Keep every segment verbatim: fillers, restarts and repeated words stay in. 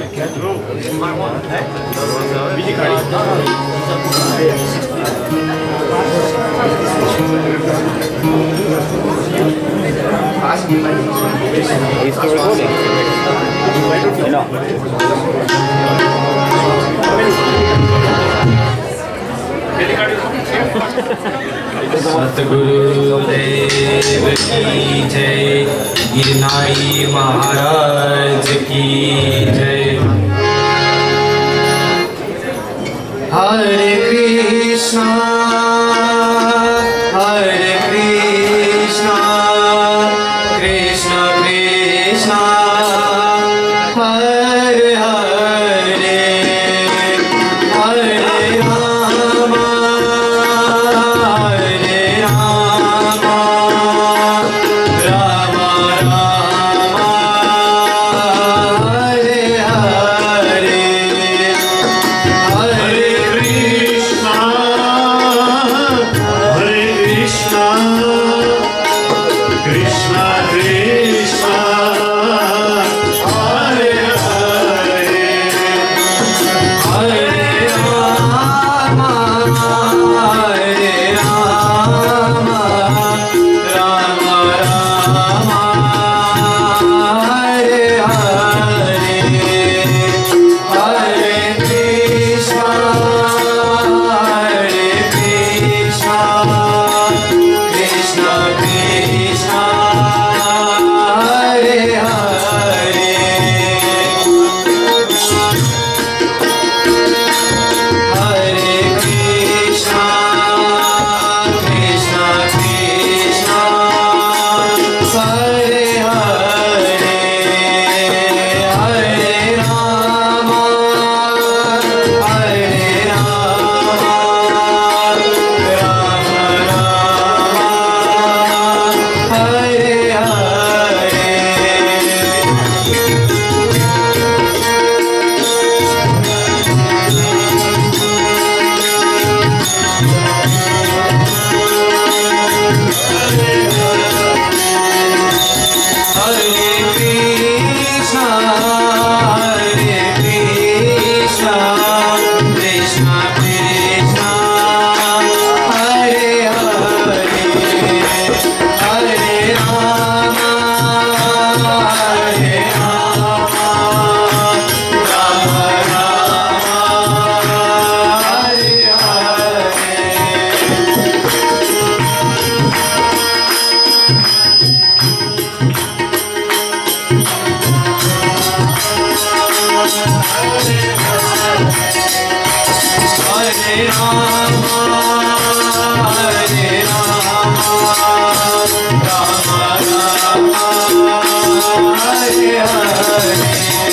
He's still recording. You're not. सतगुरु देव की जय, गिरनारी महाराज की जय। हरे कृष्णा हरे कृष्णा कृष्ण कृष्णा हरे हरे हरे राम हरे राम राम राम हरे हरे हरे कृष्णा हरे कृष्णा कृष्ण कृष्ण हरे हरे हरे राम हरे राम राम राम हरे हरे हरे कृष्णा हरे कृष्णा कृष्ण कृष्ण हरे हरे हरे कृष्णा कृष्ण कृष्ण हरे हरे हरे राम हरे राम राम राम हरे हरे हरे कृष्णा हरे कृष्णा कृष्ण कृष्ण हरे हरे हरे राम हरे राम राम राम हरे हरे हरे राम हरे राम राम राम हरे हरे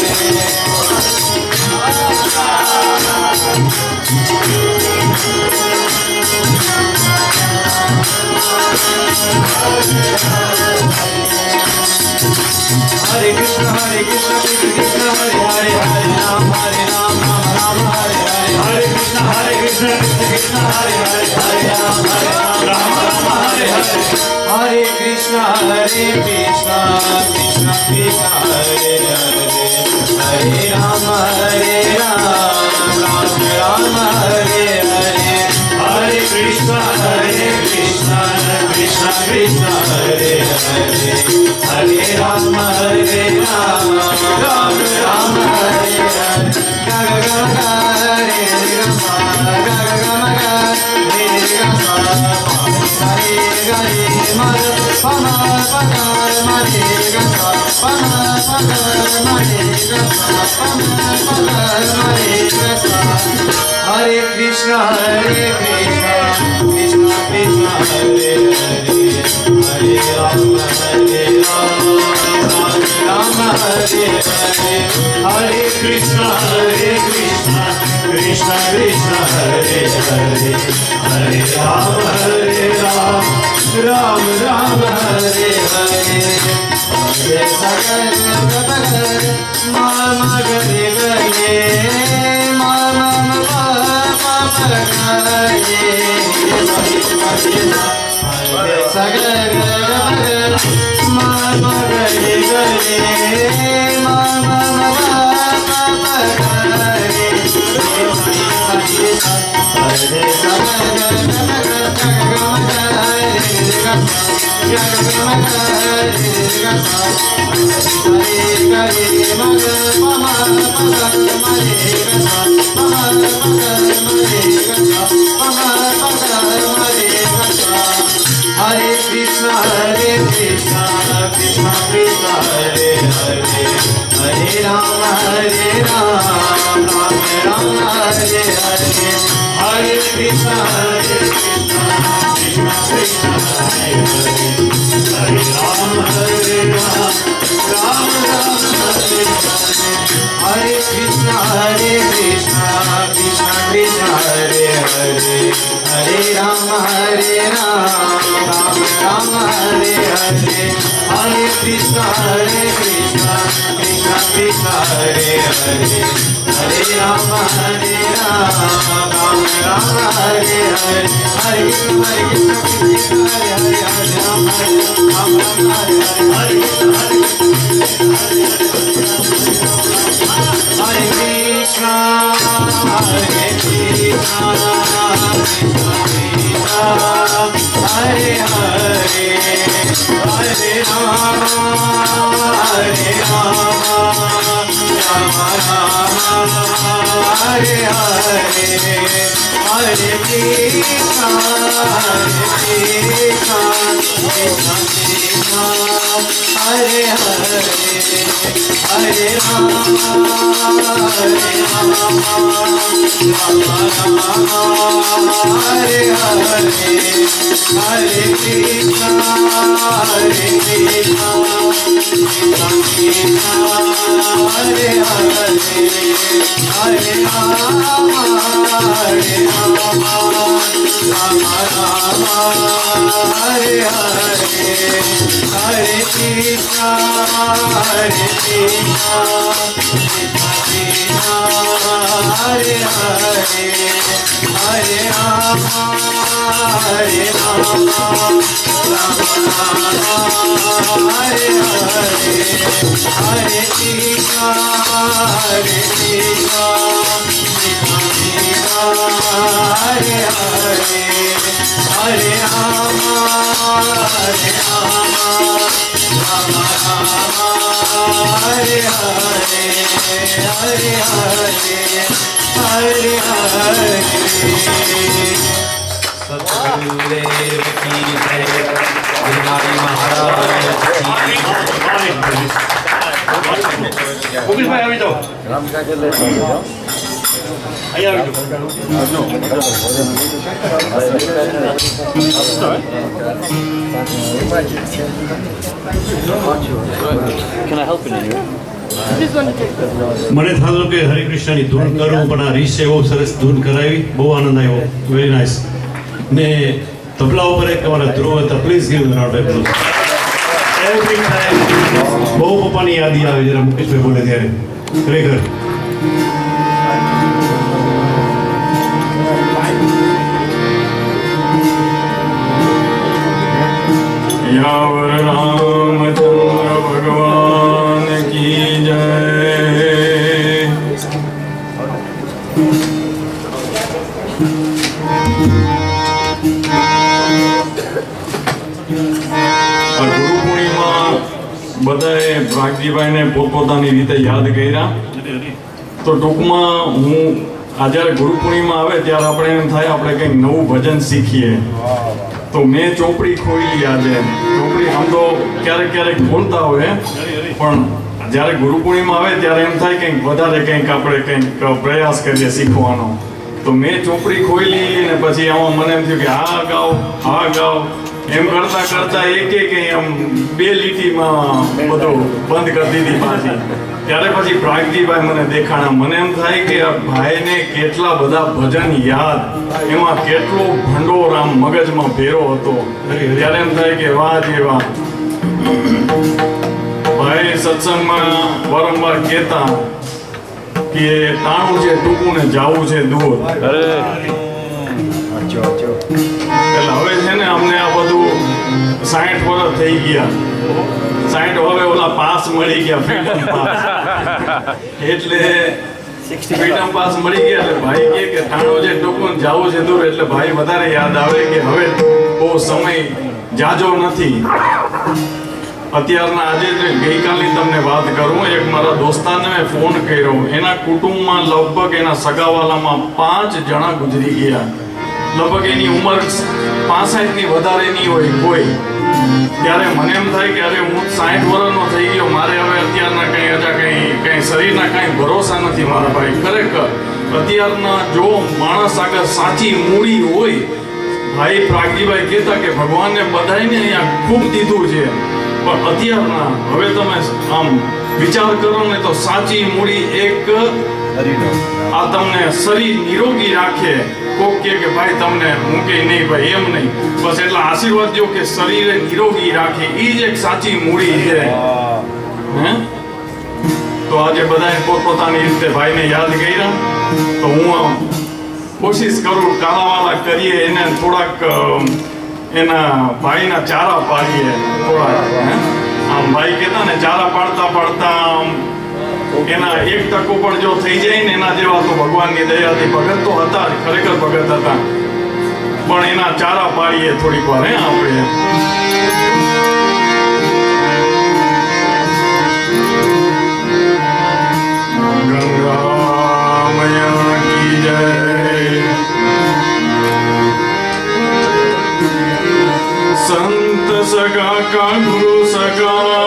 हरे कृष्ण हरे कृष्ण कृष्ण कृष्ण हरे हरे हरे राम हरे राम राम राम हरे हरे हरे कृष्ण हरे कृष्ण कृष्ण कृष्ण हरे हरे हरे राम हरे राम राम राम हरे हरे हरे कृष्ण हरे कृष्ण कृष्ण कृष्ण हरे हरे हरे राम हरे राम राम राम हरे हरे हरे कृष्ण हरे कृष्ण कृष्ण कृष्ण हरे हरे हरे राम हरे राम राम राम हरे हरे गग गग हरे गम गग गम हरे गम हरे हरे मर पम पद मरे गम पम पद मरे गम पम पद मरे गम हरे कृष्ण हरे कृष्ण कृष्ण कृष्ण हरे हरे हरे राम हरे राम राम राम हरे हरे हरे कृष्ण हरे कृष्ण कृष्ण कृष्ण हरे हरे हरे राम हरे राम राम राम हरे हरे हरे सगल गगन माम गरे गये माम पाप गये हरे सगल गगन माम गरे गये माम पाप Hare Krishna, Hare Krishna, Krishna Krishna, Hare Hare, Hare Rama, Hare Rama, Rama Rama, Hare Hare, Hare Krishna, Hare Krishna, Krishna Krishna, Hare Hare, Hare Rama, Hare Rama, Rama Rama, Hare Hare, Hare Krishna, Hare Krishna, Krishna Krishna, Hare Hare, Hare Rama, Hare Rama, Rama Rama, Hare Hare, Hare Krishna, Hare Krishna, Krishna Krishna, Hare Hare, Hare Rama, Hare Rama, Rama Rama, Hare Hare, Hare Krishna, Hare Krishna, Krishna Hare Hare, Hare Rama, Hare Rama, Rama Hare Hare, Hare Krishna, Hare Krishna, Hare Krishna, Hare Hare, Hare Rama, Hare Rama, Rama Rama, Hare Hare, Hare Krishna, Hare Krishna, Krishna Krishna, Hare Hare, Hare Rama, Hare Rama, Rama Rama, Hare Hare, Hare Krishna, Hare Krishna, Krishna Krishna, Hare Hare, Hare Rama, Hare Rama, Rama Rama, Hare Hare, Hare Krishna, Hare Krishna, Krishna Krishna, Hare Hare, Hare Rama, Hare Rama, Rama Rama, Hare Hare, Hare Krishna, Hare Krishna, Krishna Krishna, Hare Hare, Hare Rama, Hare Rama, Rama Rama, Hare Hare, Hare Hare, Hare Hare. Satgurudev की जय, बिहारी महाराज की जय। मुकेश भाई अभी तो राम का चल रहा है आइए अभी Can I help in any way? મને થાતું કે હરે કૃષ્ણની ધૂન કરું પણ આ રીશે બહુ સરસ ધૂન કરાવી, બહુ આનંદ આવ્યો, વેરી નાઇસ. ને તબલા ઉપર એક અમારા ધ્રુવ હતા, please give round of applause. Every time બહુ પપ્પાની યાદી આવે જ્યારે મુકેશભાઈ બોલે ત્યારે, ખરેખર. यावर रामचंद्र भगवान की जय। गुरु पूर्णिमा बधाए भागजीभाई ने पोतपोतानी रीते याद कर्या। तो टूंकमां हूँ आ ज्यारे गुरु पूर्णिमा आवे त्यारे आपणे एम थाय आपणे कंईक नवुं भजन शीखीए। तो मैं चोपड़ी खोली आज चोपड़ी हम तो क्यारे क्यारे बोलता होय पण ज्यारे गुरु पूर्णिमा आवे त्यारे एम थाय कंईक वधारे कंईक आपणे कंईक प्रयास करीए शीखवानो। तो मैं चोपड़ी खोली ने पछी आमां मने एम थयुं के आ गाओ आ गाओ एम करता करता एक एक एम बे લીટીમાં બધું બંધ કરી દીધી પાછી। ત્યારે પછી પ્રાગજીભાઈ મને દેખાણા, મને એમ થાય કે આ ભાઈને કેટલા બધા ભજન યાદ, એમાં કેટલો ભંડોળ આમ મગજમાં ભેરો હતો। ત્યારે એમ થાય કે વાહ જી વાહ। ભાઈ સત્સંગમાં વારંવાર કહેતા કે તાણું છે ટૂંકું ને જાવું છે દૂર। એટલે હવે છે ને અમને આ બધું સાઠ વર્ષ થઈ ગયા, સાઠ હવે ઓલા પાસ મળી ગયા, ફ્રીડમ પાસ। એટલે ફ્રીડમ પાસ મળી ગયા એટલે ભાઈ કહે કે ઠાણો છે ટૂંકું જાવું છે દૂર, એટલે ભાઈ વધારે યાદ આવે કે હવે બહુ સમય જાજો નથી. અત્યારના આજે ગઈકાલની તમને વાત કરું, એક મારા દોસ્તારને મેં ફોન કર્યો. એના કુટુંબમાં લગભગ એના સગાવાલામાં પાંચ જણા ગુજરી ગયા. લગભગ એની ઉંમર પાસઠની વધારે નહીં હોય કોઈ. ત્યારે મને એમ થાય કે અરે હું સાઠ વર્ષનો થઈ ગયો, મારે હવે અત્યારના કંઈ હજા કંઈ કંઈ શરીરના કાંઈ ભરોસા નથી મારા ભાઈ. ખરેખર અત્યારના જો માણસ આગળ સાચી મૂડી હોય, ભાઈ પ્રાગજીભાઈ કહેતા કે ભગવાનને બધાને અહીંયા ખૂબ દીધું છે, પણ અત્યારના હવે તમે આમ વિચાર કરો ને તો સાચી મૂડી એક આ તમને શરીર નિરોગી રાખે. કોક કે કે ભાઈ તમને મૂકે નહીં, ભાઈ એમ નહીં, બસ એટલા આશીર્વાદ દો કે શરીરે નિરોગી રાખે, એ જ એક સાચી મૂડી છે. હે તો આજે બધાએ પોતપોતાની રીતે ભાઈને યાદ કર્યા. તો હું આમ કોશિશ કરું કાલાવાલા કરીએ, એને થોડાક એના ભાઈના ચારા પાડીએ થોડાક. આમ ભાઈ કહેતા ને ચારા પાડતા પાડતા આમ એના એક ટકો પણ જો થઈ જાય ને એના જેવા તો ભગવાનની દયાથી ભગત તો હતા, ખરેખર ભગત હતા, પણ એના ચારા પાડીએ થોડીક વાર. હે આપણે ગંગા મૈયા કી જય. સંત સગા કા ગુરુ સગા,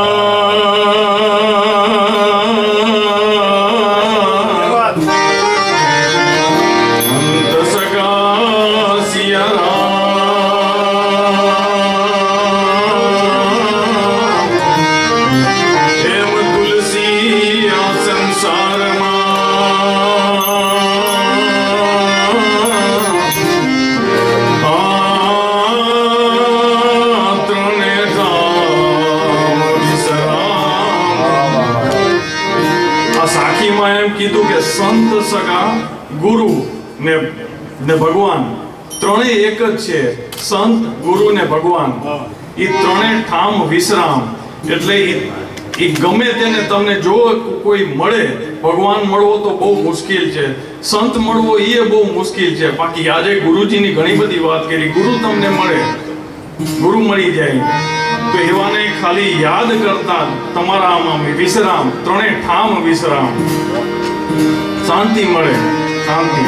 કીધું કે સંત સગા ગુરુ ને ને ભગવાન ત્રણેય એક જ છે. સંત ગુરુ ને ભગવાન એ ત્રણેય ઠામ વિશ્રામ. એટલે એ ગમે તેને તમને જો કોઈ મળે, ભગવાન મળવો તો બહુ મુશ્કેલ છે, સંત મળવો એ બહુ મુશ્કેલ છે. બાકી આજે ગુરુજીની ઘણી બધી વાત કરી, ગુરુ તમને મળે, ગુરુ મળી જાય તો એવાને ખાલી યાદ કરતા તમારા આમાં વિશ્રામ, ત્રણેય ઠામ વિશ્રામ, શાંતિ મળે, શાંતિ.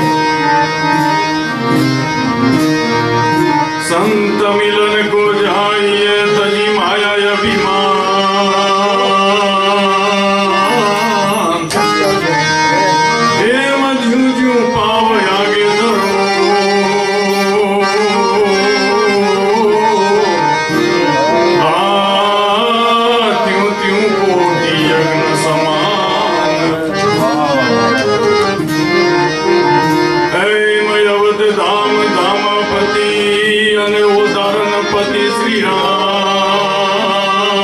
સંત મિલન કો જાઈએ તજી માયા અભિમાન, એમ જ્યું જ્યું પાવ આગે ધરો, આ ત્યું ત્યું કોટી યજ્ઞ સમાન. ધામ ધામપતિ અને ઉદાહરણપતિ શ્રી રામ,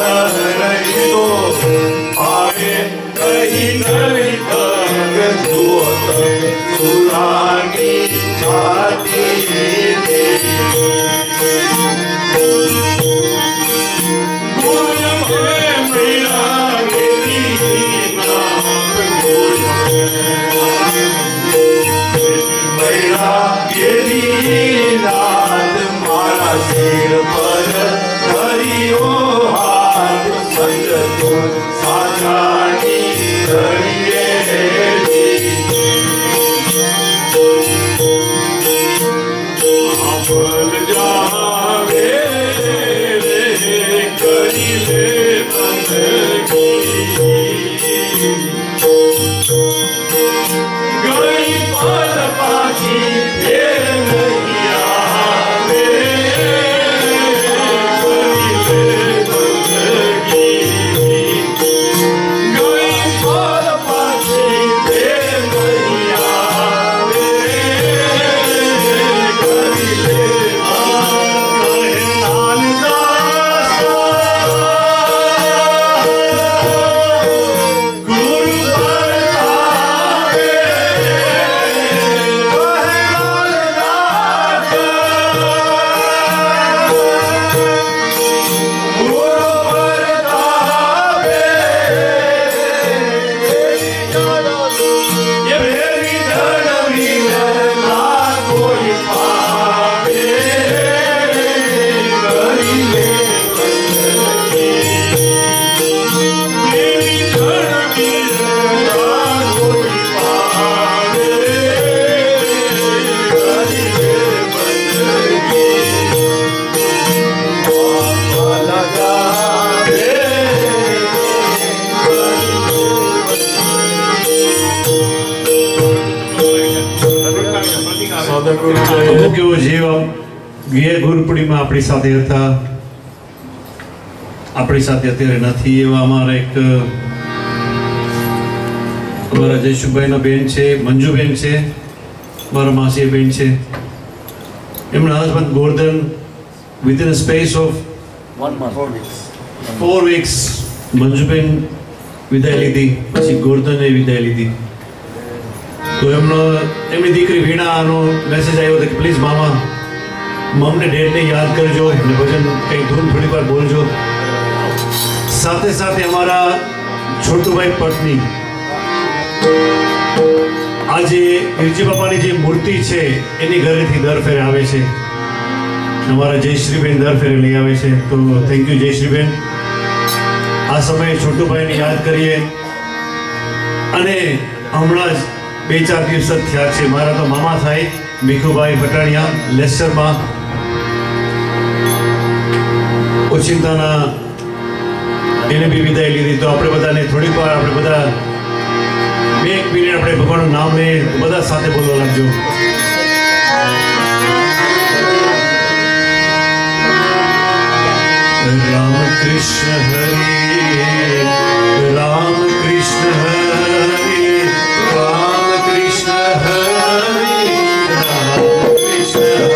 रही तो आए कहीं नहीं तक जुअत सुरानी छाती नाथ मारा सिर पर हरिओ हाथ संग तुम साजानी करिए अमल जावे करी ले बंदगी गई पल पाखी કેવો જીવ ગે ગુરુપડીમાં આપણી સાથે હતા આપણી સાથે અત્યારે નથી એવા અમારા એક અમારા જયશુભાઈના બેન છે મંજુબેન છે મારા માસી બેન છે એમના husband Gordhan within a space of one month four weeks four weeks મંજુબેન વિદાય લીધી પછી ગોર્ધને વિદાય લીધી તો એમનો એમની દીકરી વીણાનો મેસેજ આવ્યો હતો કે પ્લીઝ મામા મમને ડેડને યાદ કરજો અને ભજન કંઈ ધૂન થોડી વાર બોલજો સાથે સાથે અમારા છોટુભાઈ પટની આજે વીરજી બાપાની જે મૂર્તિ છે એની ઘરેથી દર ફેરે આવે છે અમારા જયશ્રીબેન દર ફેરે લઈ આવે છે તો થેન્ક યુ જયશ્રીબેન આ સમયે છોટુભાઈને યાદ કરીએ અને હમણાં જ બે ચાર દિવસ જ થયા છે મારા તો મામા થાય ભીખુભાઈ પટાણિયા લેસરમાં ઓચિંતાના એને બી વિદાય લીધી તો આપણે બધાને થોડીક વાર આપણે બધા બે એક મિનિટ આપણે ભગવાનનું નામ લઈએ બધા સાથે બોલવા લાગજો રામ કૃષ્ણ હરે રામ કૃષ્ણ હરે રામ કૃષ્ણ હરે Ram Krishna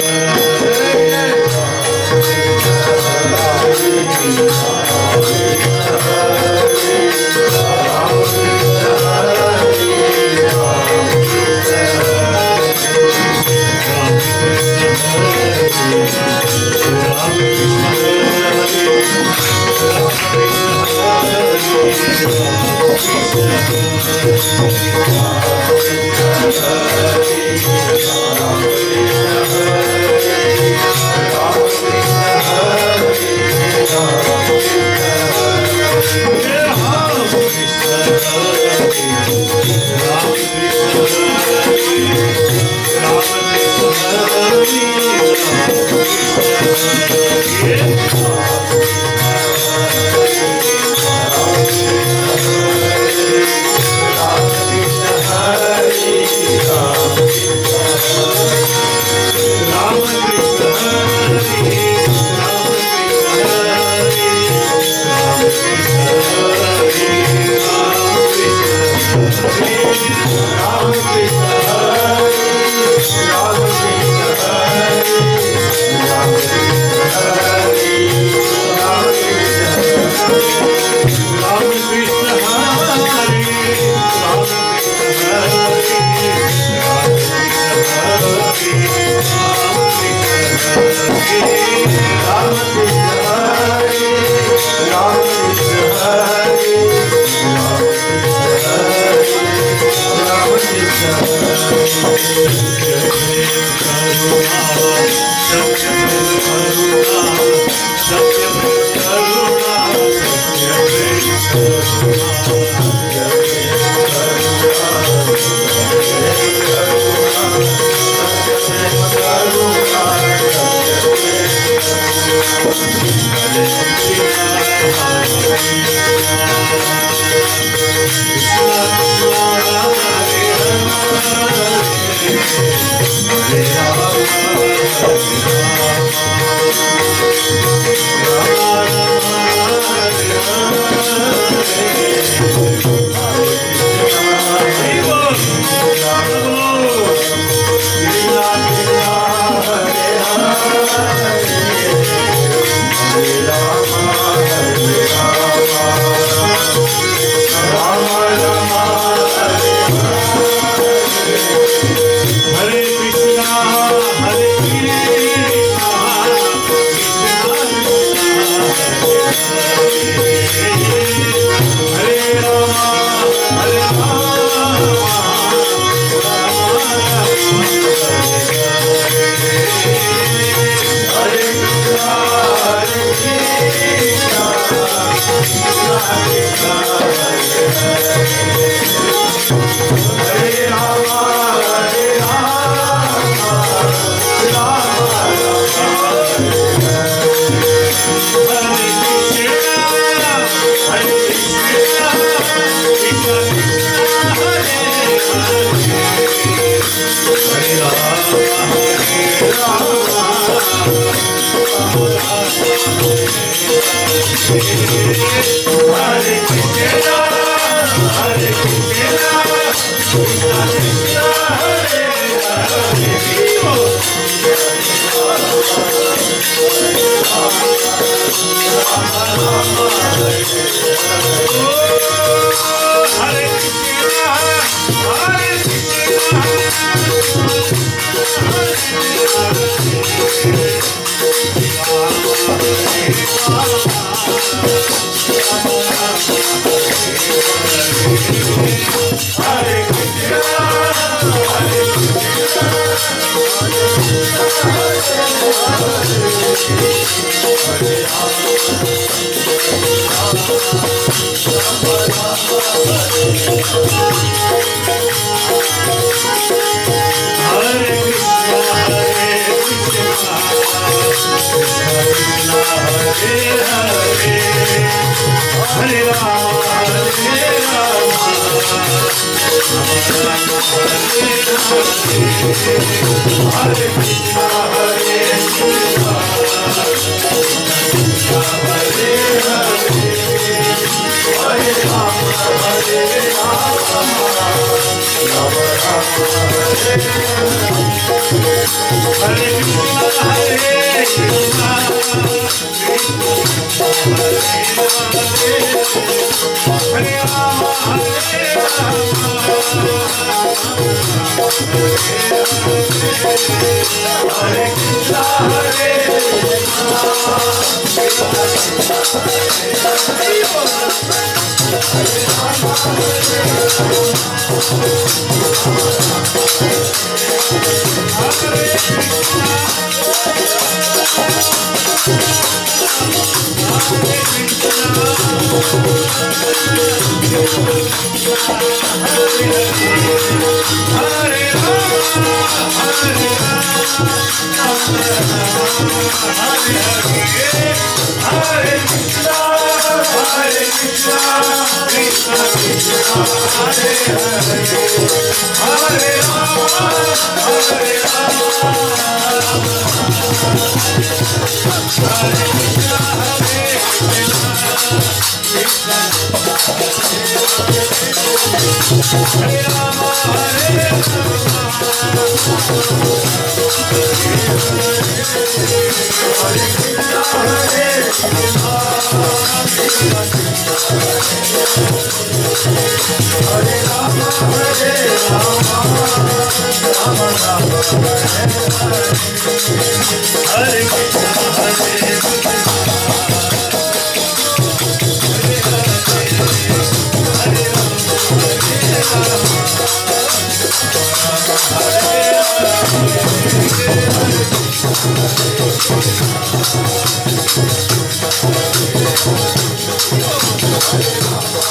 Hare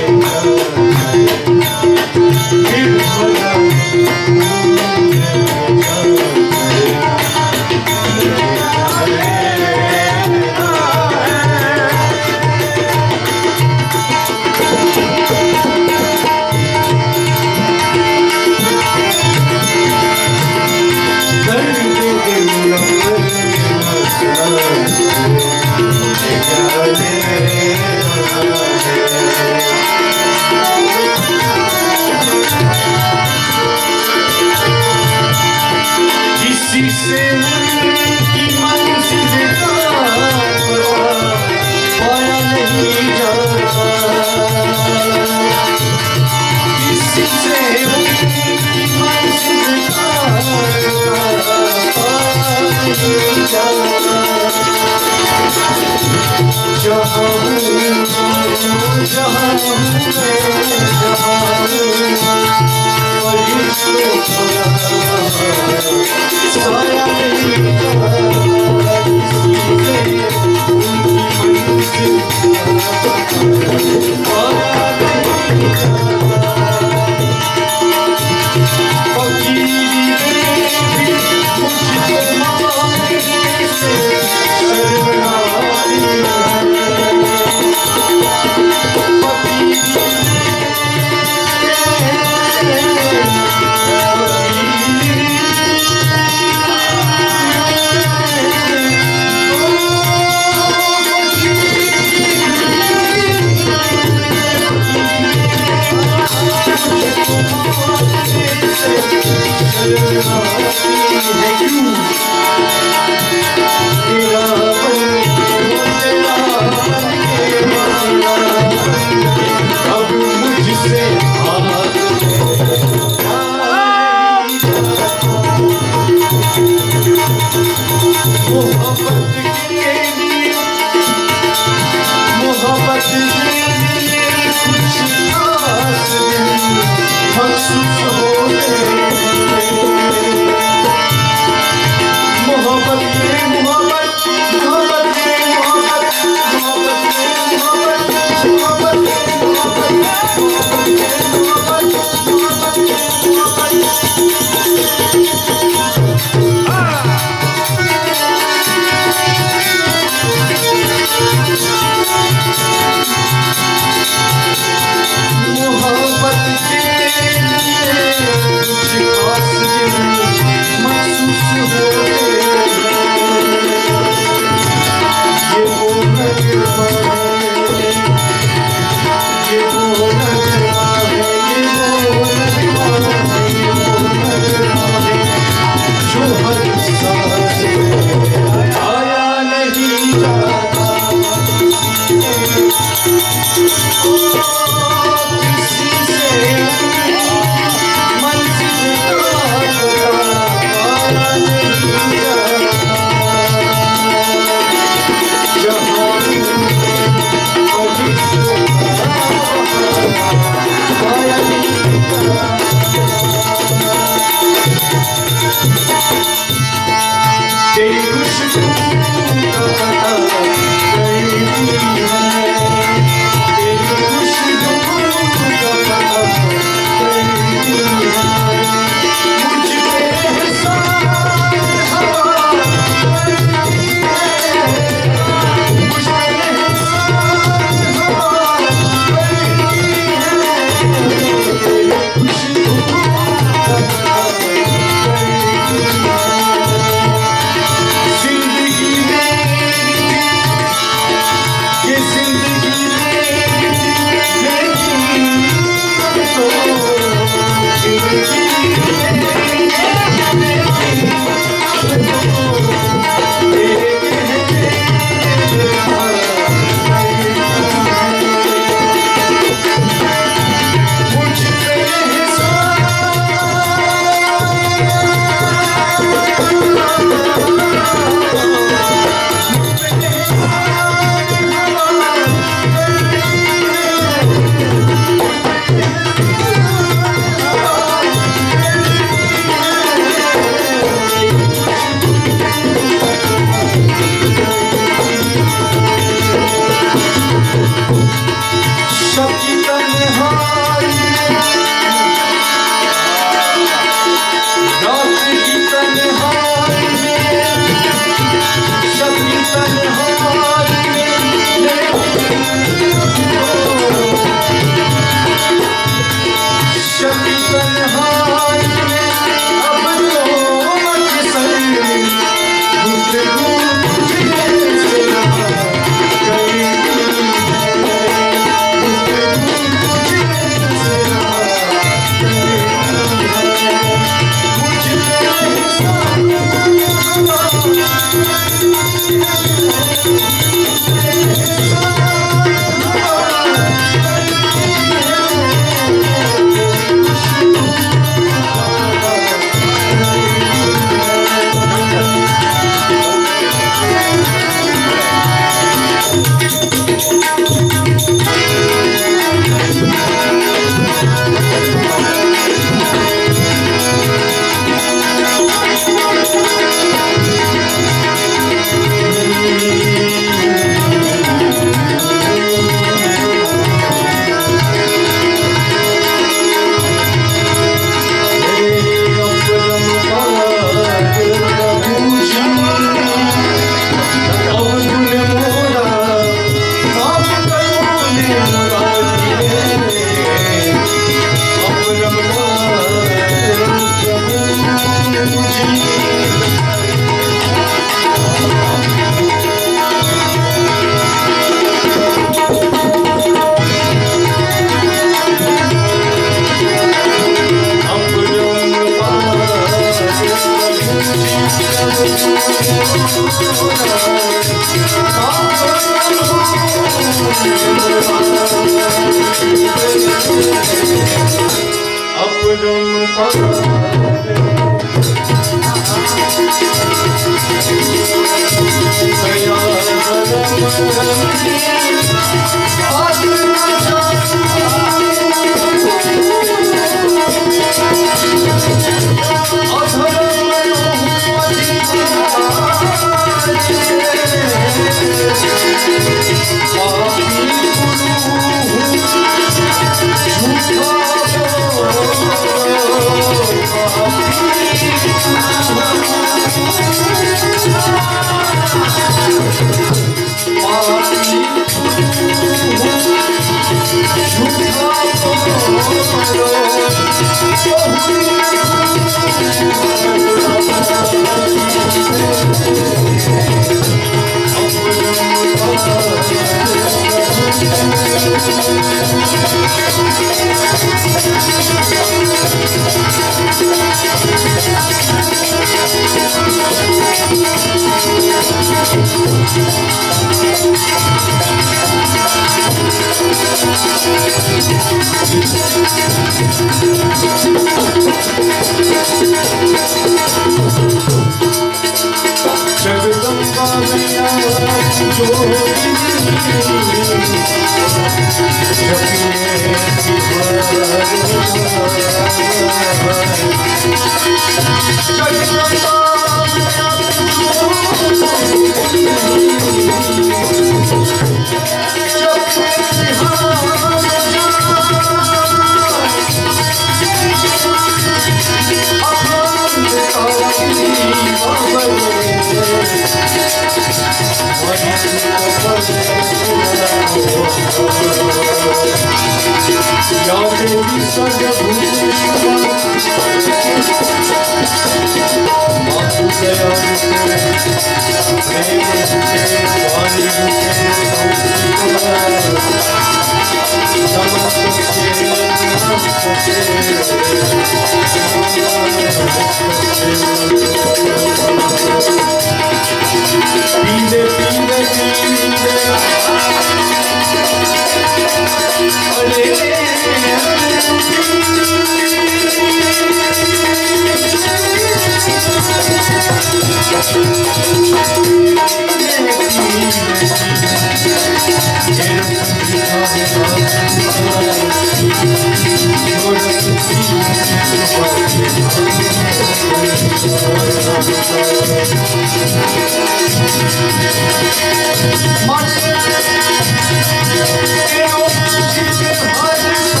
Mandir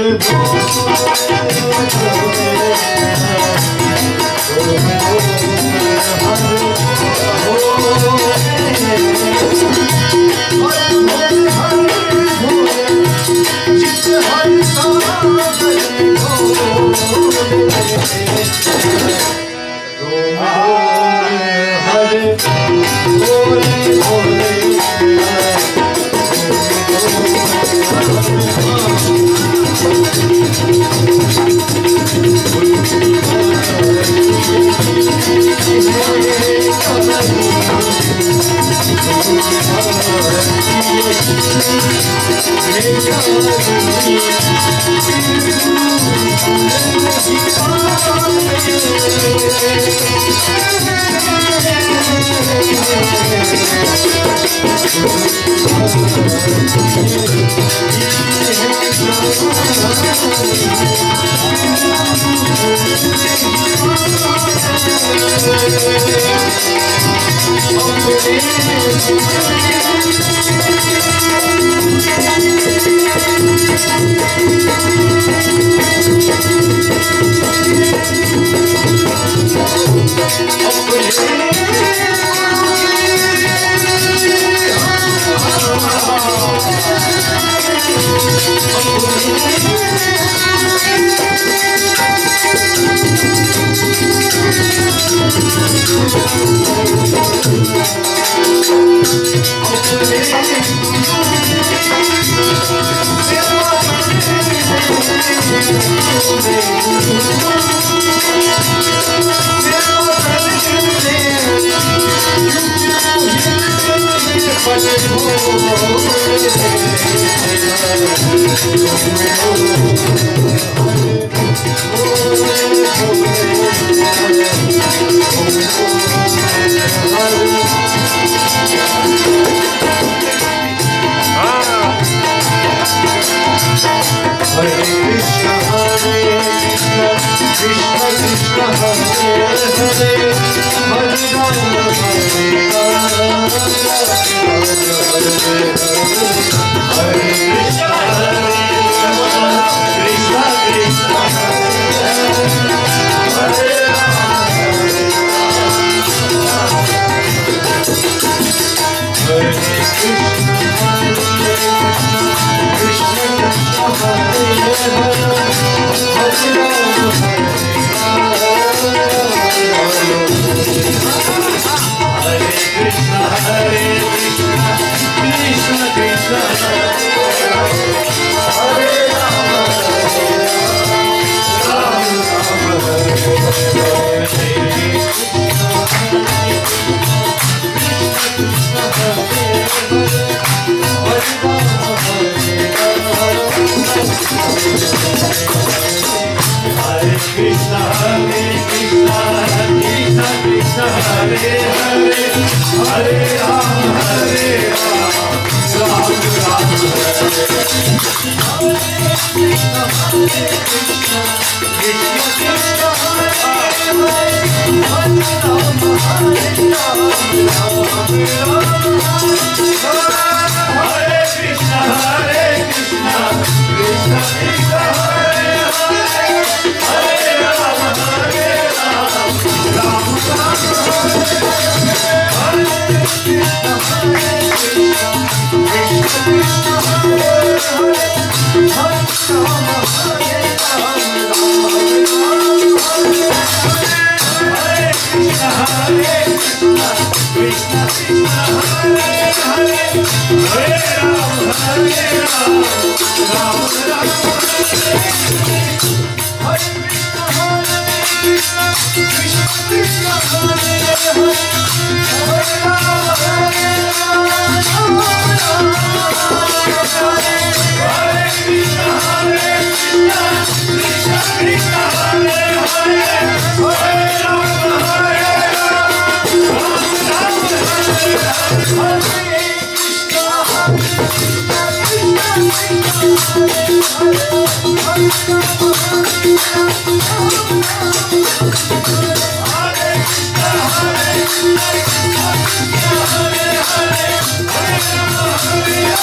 Hare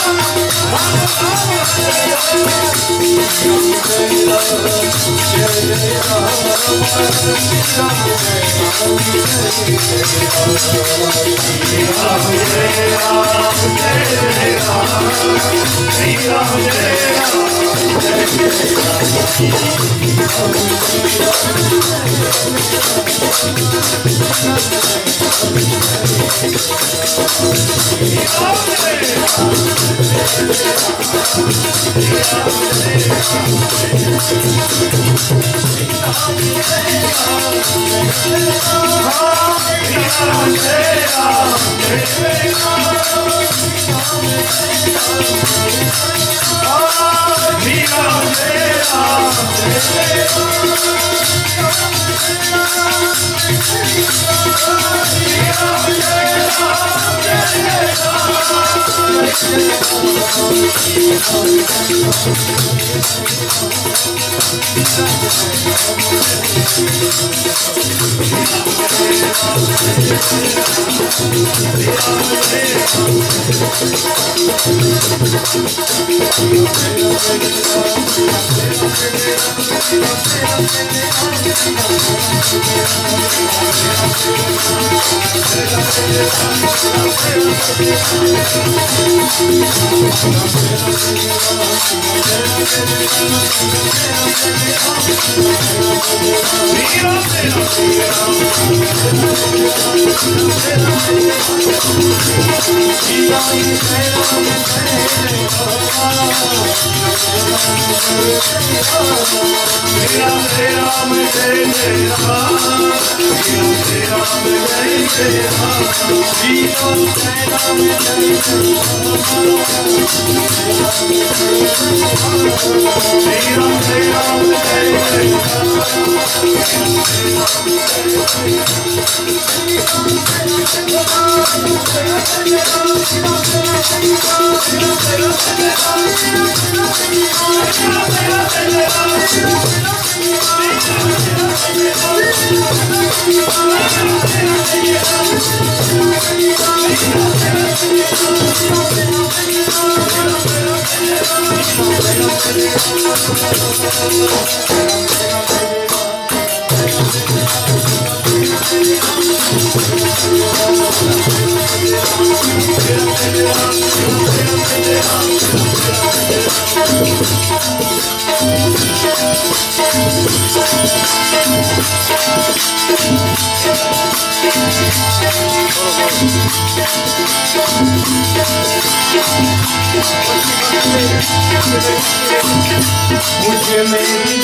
मुझे मेरी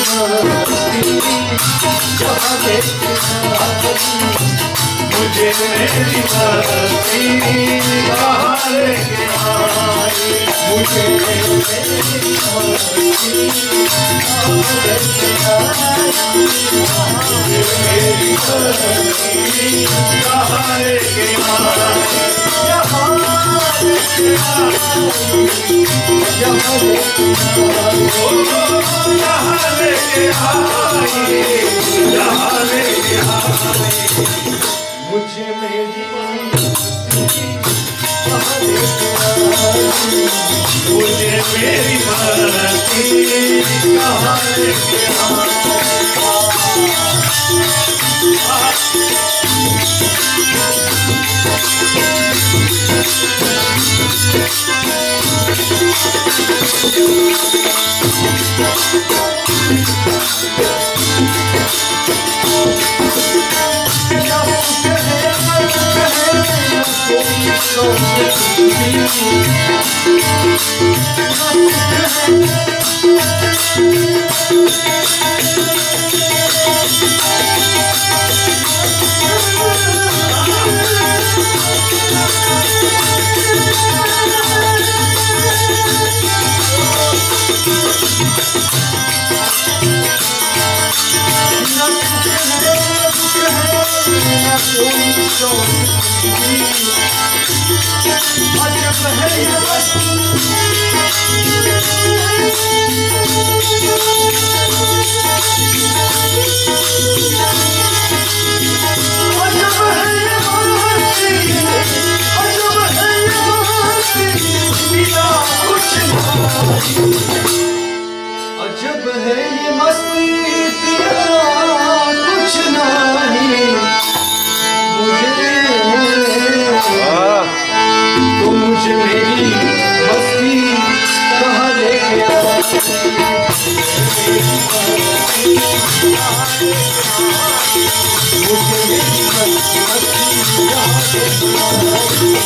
मुझे मेरी भक्ति कहाँ लेके आई, मुझे मेरी भक्ति मेरी भक्ति कहाँ लेके आई, यहाँ लेके आई, यहाँ लेके आई, यहाँ लेके आई, मुझे मेरी मुझे मेरी भक्ति कहाँ लेके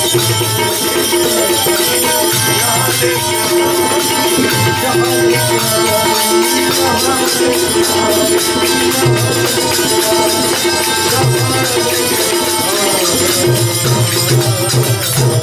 Hare